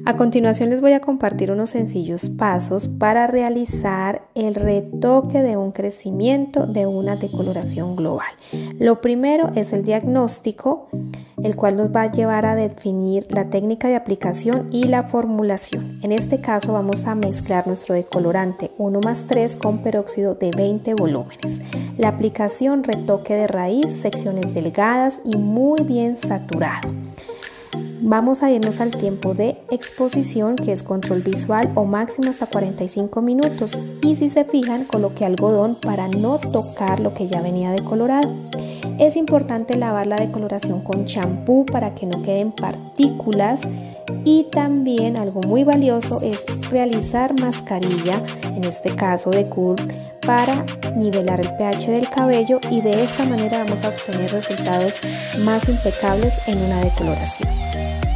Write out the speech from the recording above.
A continuación les voy a compartir unos sencillos pasos para realizar el retoque de un crecimiento de una decoloración global. Lo primero es el diagnóstico, el cual nos va a llevar a definir la técnica de aplicación y la formulación. En este caso vamos a mezclar nuestro decolorante 1+3 con peróxido de 20 volúmenes. La aplicación, retoque de raíz, secciones delgadas y muy bien saturado. Vamos a irnos al tiempo de exposición, que es control visual o máximo hasta 45 minutos, y si se fijan coloqué algodón para no tocar lo que ya venía decolorado. Es importante lavar la decoloración con champú para que no queden partículas, y también algo muy valioso es realizar mascarilla, en este caso de Cool, para nivelar el pH del cabello, y de esta manera vamos a obtener resultados más impecables en una decoloración.